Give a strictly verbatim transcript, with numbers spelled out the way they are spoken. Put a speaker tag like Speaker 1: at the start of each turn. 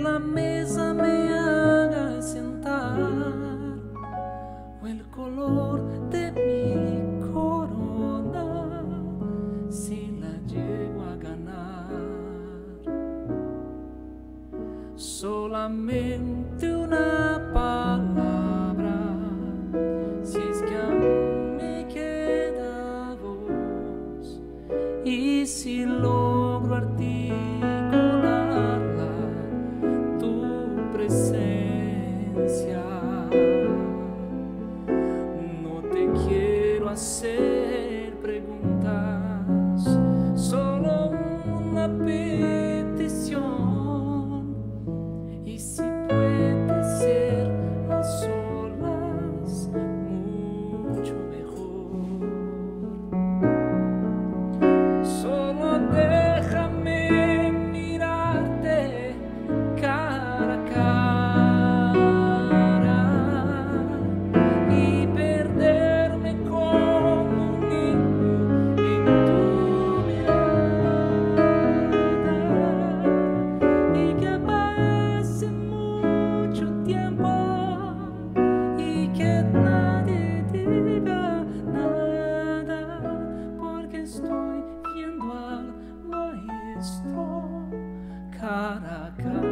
Speaker 1: la mesa me haga sentar, o el color de mi corona, si la llego a ganar. Solamente una palabra, si es que aún me queda voz, y si logro articularla, tu presencia. No te quiero hacer preguntas, solo una petición, y si puede ser a solas, mucho mejor. Solo déjame mirarte cara a cara y perderme como un niño en tu mirada, y que pase mucho tiempo y que nadie diga nada, porque estoy viendo al maestro cara a cara.